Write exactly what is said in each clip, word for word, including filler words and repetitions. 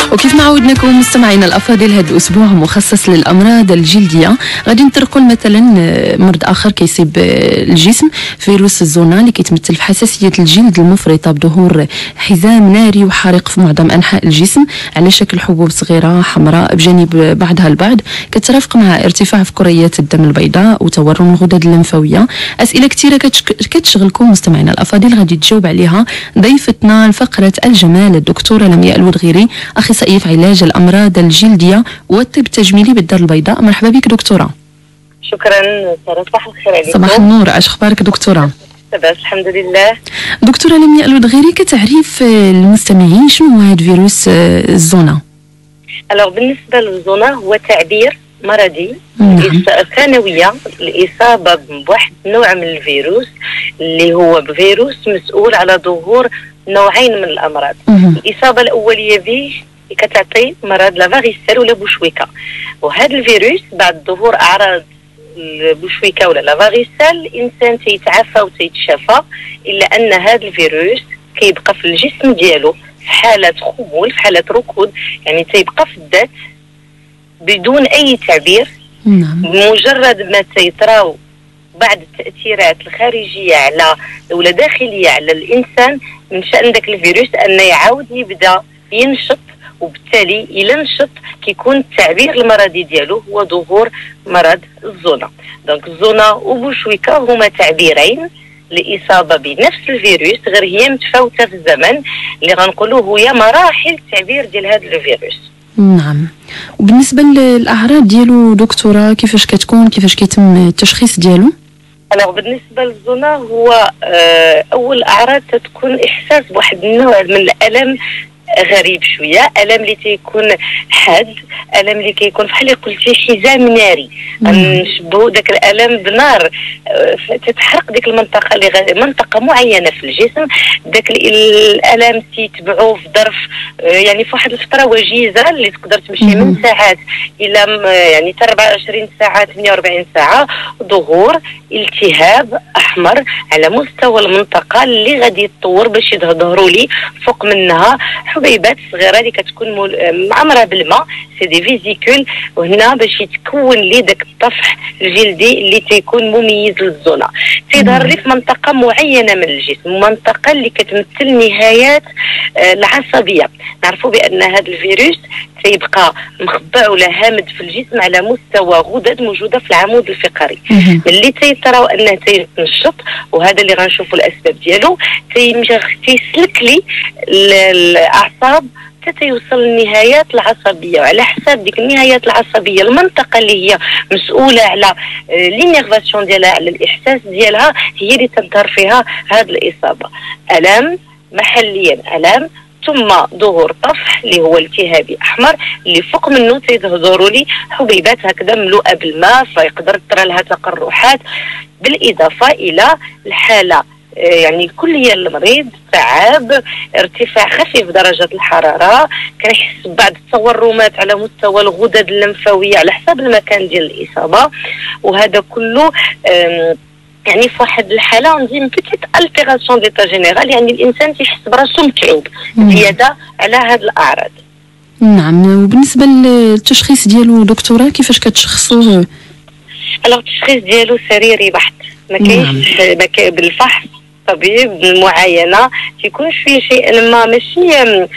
وكيف ما عودناكم مستمعينا الافاضل، هذا الاسبوع مخصص للامراض الجلديه. غادي نطرقوا مثلا مرض اخر كيصيب الجسم، فيروس الزونا اللي كيتمثل في حساسيه الجلد المفرطه بظهور حزام ناري وحارق في معظم انحاء الجسم على شكل حبوب صغيره حمراء بجانب بعضها البعض، كترافق مع ارتفاع في كريات الدم البيضاء وتورم الغدد اللمفاويه. اسئله كثيره كتشغلكم مستمعينا الافاضل، غادي تجاوب عليها ضيفتنا لفقره الجمال الدكتوره لمياء الودغيري، اخصائيه في علاج الامراض الجلديه والطب التجميلي بالدار البيضاء. مرحبا بك دكتوره. شكرا ساره، صباح الخير عليكم. صباح النور، اش اخبارك دكتوره؟ لاباس الحمد لله. دكتوره لمياء الودغيري، كتعريف المستمعين شنو هو هذا فيروس الزونا؟ الوغ بالنسبه للزونا هو تعبير مرضي نعم. ثانويه الاصابه بواحد النوع من الفيروس اللي هو فيروس مسؤول على ظهور نوعين من الامراض. مم. الاصابه الاوليه به كتعطي مرض لا فاريسيل ولا بوشويكا، وهذا الفيروس بعد ظهور اعراض البوشويكا ولا لا فاريسيل الانسان تيتعافى وتيتشافى، الا ان هذا الفيروس كيبقى في الجسم ديالو في حاله خمول، في حاله ركود، يعني تيبقى في الذات بدون اي تعبير. نعم. مجرد ما تيطراو بعض التاثيرات الخارجيه على ولا داخليه على الانسان، من شان ذاك الفيروس انه يعاود يبدا ينشط، وبالتالي الى نشط كيكون التعبير المرضي ديالو هو ظهور مرض الزونا. دونك الزونا وبوشويكا هما تعبيرين لاصابه بنفس الفيروس، غير هي متفاوته في الزمن، اللي غنقولوا هي مراحل التعبير ديال هذا الفيروس. نعم. وبالنسبه للاعراض ديالو دكتوره كيفاش كتكون، كيفاش كيتم التشخيص ديالو؟ الوغ بالنسبه للزونا هو آه اول اعراض تتكون احساس بواحد النوع من الالم غريب شويه، الم اللي تيكون حاد، الم اللي كيكون بحال قلتي حزام ناري، نشبهوا داك الالم بنار تتحرق ديك المنطقه اللي غ... منطقه معينه في الجسم. داك الالم تيتبعوا في ظرف يعني في واحد الفتره وجيزه اللي تقدر تمشي من ساعات الى يعني حتى أربعة وعشرين ساعه ثمانية وأربعين ساعه، ظهور التهاب احمر على مستوى المنطقه اللي غادي يتطور باش يظهروا لي فوق منها حبيبات صغيره اللي كتكون معمره بالماء، سي دي فيزيكول، وهنا باش يتكون لي داك الطفح الجلدي اللي تيكون مميز للزونا. تيظهر لي في منطقه معينه من الجسم، منطقه اللي كتمثل نهايات آه العصبيه. نعرفوا بان هذا الفيروس تيبقى مخبع ولا هامد في الجسم على مستوى غدد موجوده في العمود الفقري. ملي تيطراو انه تينشط، وهذا اللي غنشوفوا الاسباب ديالو، تيسلك لي الاعصاب حتى يوصل للنهايات العصبيه، وعلى حساب ديك النهايات العصبيه المنطقه اللي هي مسؤوله على لينيرفاسيون ديالها، على الاحساس ديالها، هي اللي تظهر فيها هذه الاصابه. الام محليا، الام ثم ظهور طفح اللي هو التهابي احمر اللي فوق منه تيظهروا لي حبيبات هكذا ملوءه بالماء، فيقدر ترى لها تقرحات، بالاضافه الى الحاله يعني الكليه للمريض، تعب، ارتفاع خفيف درجه الحراره، كنحس ببعض التورمات على مستوى الغدد اللمفاويه على حسب المكان ديال الاصابه. وهذا كله يعني في واحد الحاله ندير بيتيت التيراسيون ديتا جينيرال، يعني الانسان تيحس براسو متعوب زياده على هذه الاعراض. نعم. وبالنسبه للتشخيص ديالو دكتوره كيفاش كتشخصوه؟ الوغ التشخيص ديالو سريري بحت، ما كاينش نعم. بالفحص طبيب المعاينه تيكون شويه شيء ما ماشي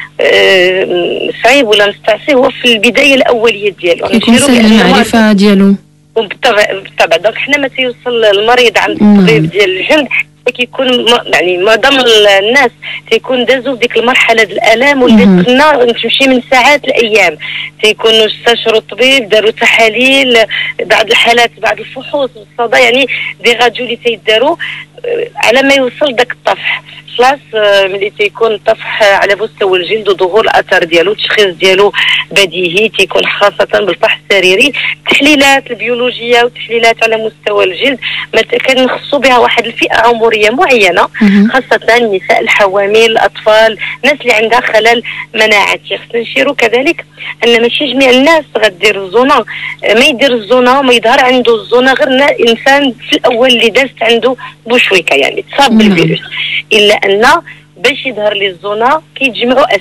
صعيب ولا مستعصي، هو في البدايه الاوليه ديالو كيكون سهل المعرفه ديالو. وبالطبع بالطبع دونك حنا ما تيوصل المريض عند الطبيب ديال الجلد كيكون يعني معظم الناس تيكون دازوا في ديك المرحله ديال الالام واللي قلنا تمشي من ساعات لايام، تيكونوا استشاروا الطبيب، داروا تحاليل، بعض الحالات بعض الفحوص والصدى، يعني دي راديو اللي تيداروا على ما يوصل داك الطفح. خلاص ملي تيكون الطفح على مستوى الجلد وظهور الاثار ديالو، التشخيص ديالو بديهي تيكون خاصه بالفحص السريري. التحليلات البيولوجيه والتحليلات على مستوى الجلد ما كنخصوا بها واحد الفئه عمريه معينه، خاصه النساء الحوامل، الاطفال، الناس اللي عندها خلل مناعتي. خصنا نشيروا كذلك ان ماشي جميع الناس غدير الزونا، ما يدير الزونا وما يظهر عنده الزونا غير انسان في الاول اللي دازت عنده بوشويكا يعني تصاب بالفيروس، الا ان باش يظهر لي الزونا كيتجمعوا اسباب.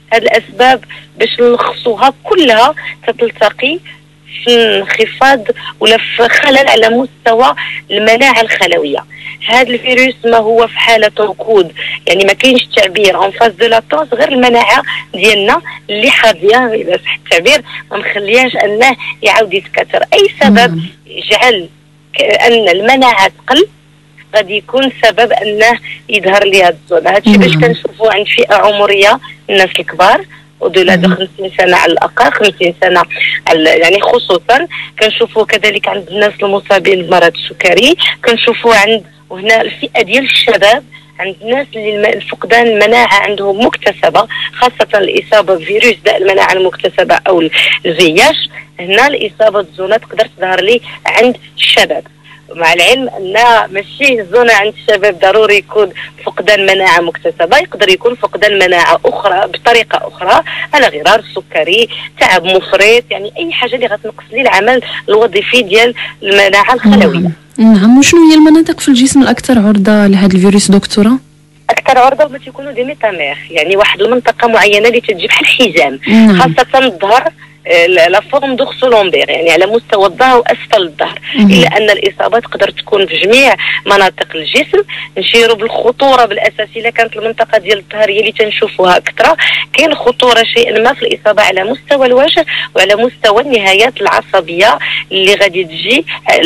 هذه الاسباب باش نلخصوها كلها تتلتقي في انخفاض ولا في خلل على مستوى المناعه الخلويه. هذا الفيروس ما هو في حاله ركود، يعني ما كاينش تعبير اون فاز دو لاتونس، غير المناعه ديالنا اللي حاضيه اذا صح التعبير ما مخلياش انه يعاود يتكاثر. اي سبب يجعل ان المناعه تقل غادي يكون سبب انه يظهر لي هذا الزون. هذا الشيء باش كنشوفوا عند فئه عمريه الناس الكبار ودولا دو خمسين سنه على الاقل، خمسين سنه يعني خصوصا. كنشوفوا كذلك عند الناس المصابين بمرض السكري، كنشوفوا عند وهنا الفئه ديال الشباب، عند الناس اللي فقدان المناعه عندهم مكتسبه، خاصه الاصابه بفيروس داء المناعه المكتسبه او الفياش. هنا الاصابه بالزونه تقدر تظهر لي عند الشباب، مع العلم ان ماشي الزونه عند الشباب ضروري يكون فقدان مناعه مكتسبه، يقدر يكون فقدان مناعه اخرى بطريقه اخرى على غرار السكري، تعب مفرط، يعني اي حاجه اللي غتنقص لي العمل الوظيفي ديال المناعه الخلويه. نعم. وشنو هي المناطق في الجسم الاكثر عرضه لهذا الفيروس دكتوره؟ اكثر عرضه هما تيكونوا دي ميتامير، يعني واحد المنطقه معينه اللي تجي بحال الحزام، خاصه الظهر، لا فورم دوغسولومبير، يعني على مستوى الظهر واسفل الظهر. الا ان الاصابه تقدر تكون في جميع مناطق الجسم. نشيروا بالخطوره بالاساس الا كانت المنطقه ديال الظهر هي اللي تنشوفوها اكثر، كاين خطوره شيئا ما في الاصابه على مستوى الوجه وعلى مستوى النهايات العصبيه اللي غادي تجي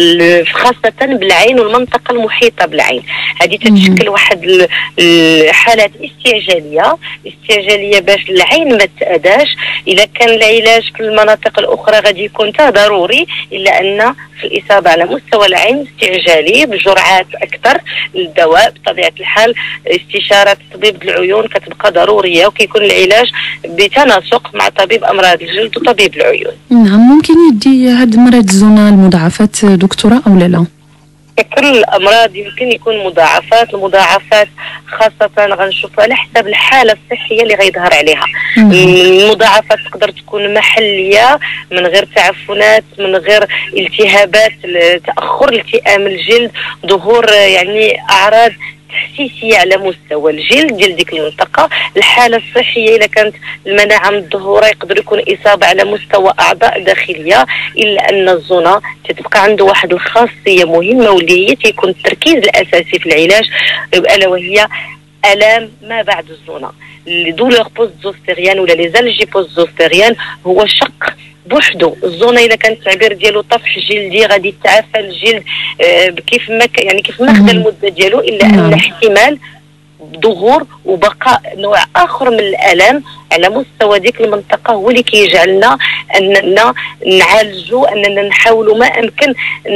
خاصه بالعين والمنطقه المحيطه بالعين. هذه تتشكل واحد الحالات استعجاليه استعجاليه باش العين ما تأذاش. اذا كان العلاج في المناطق الاخرى غادي يكون تا ضروري، الا ان في الاصابه على مستوى العين استعجالي بجرعات اكثر للدواء. بطبيعه الحال استشاره طبيب العيون كتبقى ضروريه، وكيكون العلاج بتناسق مع طبيب امراض الجلد وطبيب العيون. نعم. ممكن يدي هذا المرض الزونه المضاعفات دكتوره او لا لا؟ كل الامراض يمكن يكون مضاعفات، المضاعفات خاصه غنشوفها على حسب الحاله الصحيه اللي غيظهر عليها. المضاعفات تقدر تكون محليه من غير تعفنات، من غير التهابات، تاخر التئام الجلد، ظهور يعني اعراض تحسيسيه على مستوى الجلد ديال ديك المنطقه. الحاله الصحيه اذا كانت المناعه مدهوره يقدر يكون اصابه على مستوى اعضاء داخليه، الا ان الزونه تتبقى عنده واحد الخاصيه مهمه واللي هي تيكون التركيز الاساسي في العلاج، الا وهي الام ما بعد الزونه. لي دولور بوست زوستيريان ولا لي زالجي بوست زوستيريان هو شق بوحدو. الزونه اذا كان التعبير ديالو طفح جلدي غادي تعافى الجلد آه كيف ما يعني كيف ما خدا المده ديالو، الا ان احتمال ظهور وبقاء نوع اخر من الالم على مستوى ديك المنطقه هو اللي كيجعلنا اننا نعالجوا، اننا نحاولوا ما امكن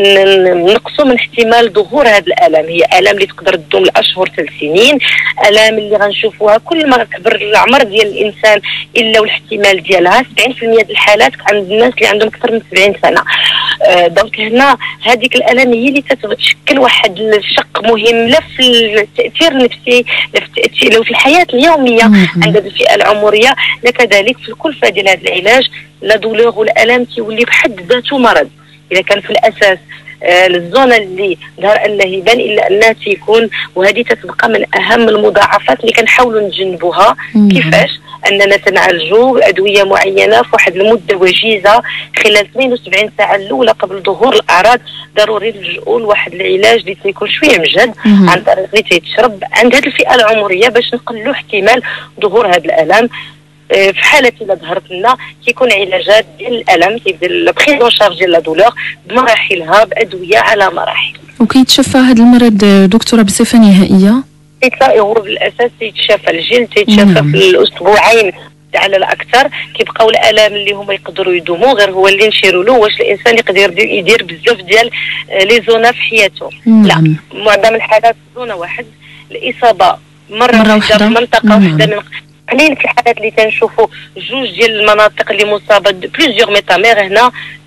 نقصوا من احتمال ظهور هذا الالم. هي الام اللي تقدر تدوم لاشهر ثلاث سنين، الام اللي غنشوفوها كل ما كبر العمر ديال الانسان الا والاحتمال ديالها سبعين بالمئة ديال الحالات عند الناس اللي عندهم اكثر من سبعين سنه. آه دونك هنا هذيك الالام هي اللي تتشكل واحد الشق مهم لا في التاثير النفسي لا في التاثير لو في الحياه اليوميه عند الفئه العمريه، لا كذلك في الكلفه ديال هذا العلاج. لا دولور والالم تيولي بحد ذاته مرض. اذا كان في الاساس آه الزونه اللي ظهر انه يبان الا انها تيكون، وهذه تتبقى من اهم المضاعفات اللي كنحاولوا نتجنبوها. كيفاش؟ اننا تنعالجوا ادويه معينه في واحد المده وجيزه خلال اثنين وسبعين ساعه الاولى قبل ظهور الاعراض. ضروري نلجؤوا لواحد العلاج اللي تيكون شويه مجهد عن طريق اللي تيتشرب عند هذه الفئه العمريه باش نقلوا احتمال ظهور هذا الالم. في حاله الا ظهرت لنا كيكون علاجات ديال الالم كيبدا لا بريزون شارج ديال لا دولور بمراحلها بادويه على مراحل. وكيتشفى هذا المرض دكتوره بصفه نهائيه؟ هو بالاساس يتشافى الجلد، يتشافى في الاسبوعين على الاكثر. كيبقاو الالام اللي هما يقدروا يدوموا، غير هو اللي نشيروا له واش الانسان يقدر يدير بزاف ديال لي زونا في حياته. لا، معظم الحالات زونه واحد، الاصابه مره, مرة واحده في منطقه واحده. من قليل في الحالات اللي تنشوفوا جوج ديال المناطق اللي مصابه بليزيور ميتامير. هنا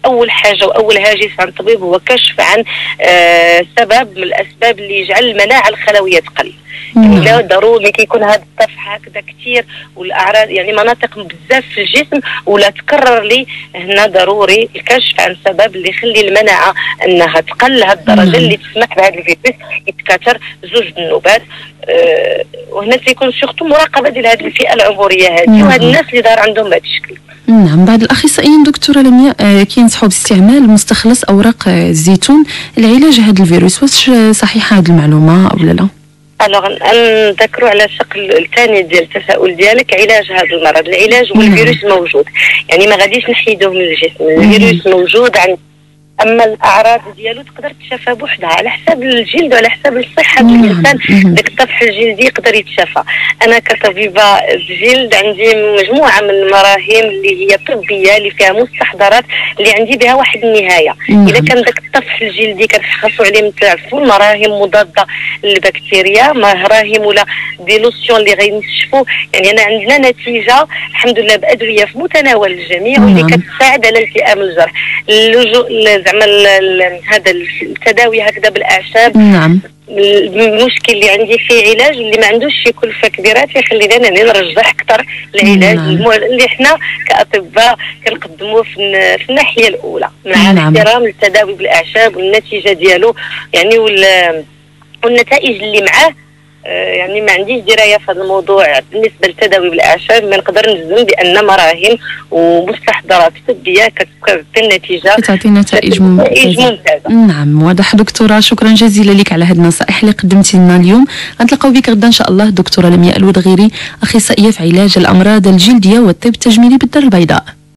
اول حاجه واول هاجس عن الطبيب هو كشف عن آه سبب من الاسباب اللي يجعل المناعه الخلويه تقل. يعني لا ضروري كيكون هذا الطفح هكذا كثير والاعراض يعني مناطق بزاف في الجسم ولا تكرر لي، هنا ضروري الكشف عن السبب اللي يخلي المناعه انها تقل لهذه الدرجه اللي تسمح بهذا الفيروس يتكاثر زوج النوبات. أه وهنا تيكون سورتو مراقبه ديال هذه الفئه العمريه هذه وهاد الناس اللي دار عندهم هذا الشكل. نعم. بعض الاخصائيين دكتوره لمياء آه كينصحوا باستعمال مستخلص اوراق آه الزيتون لعلاج هذا الفيروس، واش صحيحه هذه المعلومه او لا؟ الوغ نذكروا على الشق الثاني ديال التساؤل ديالك، علاج هذا المرض، العلاج والفيروس موجود، يعني ما غاديش نحيدوه من الجسم، الفيروس موجود عند، اما الاعراض ديالو تقدر تشافى بوحدها على حساب الجلد وعلى حساب الصحه ديال الانسان. داك الطفح الجلدي يقدر يتشافى. انا كطبيبه جلد عندي مجموعه من المراهم اللي هي طبيه اللي فيها مستحضرات اللي عندي بها واحد النهايه. اذا كان داك الطفح الجلدي كنفحصوا عليه نتعرفوا مراهم مضاده للبكتيريا، مراهم ولا دي لوسيون اللي غينشفوا، يعني انا عندنا نتيجه الحمد لله بادويه في متناول الجميع واللي كتساعد على التئام الجرح. اللجوء زعما هذا التداوي هكذا بالاعشاب، نعم، المشكل اللي عندي فيه علاج اللي ما عندوش شي كلفه كبيره تيخلينا انا نرجح اكثر العلاج نعم. اللي حنا كاطباء كنقدموه في الناحيه الاولى مع نعم. احترام التداوي بالاعشاب والنتيجه ديالو يعني والنتائج اللي معاه. يعني ما عنديش درايه في هذا الموضوع بالنسبه للتداوي بالاعشاب، ما نقدر نجزم بان مراهم ومستحضرات طبيه كتعطي النتيجه كتعطي نتائج ممتازه. نعم، واضح دكتوره، شكرا جزيلا لك على هذه النصائح اللي قدمتي لنا اليوم. غنتلاقاو بك غدا ان شاء الله دكتوره لمياء الودغيري، اخصائيه في علاج الامراض الجلديه والطب التجميلي بالدار البيضاء.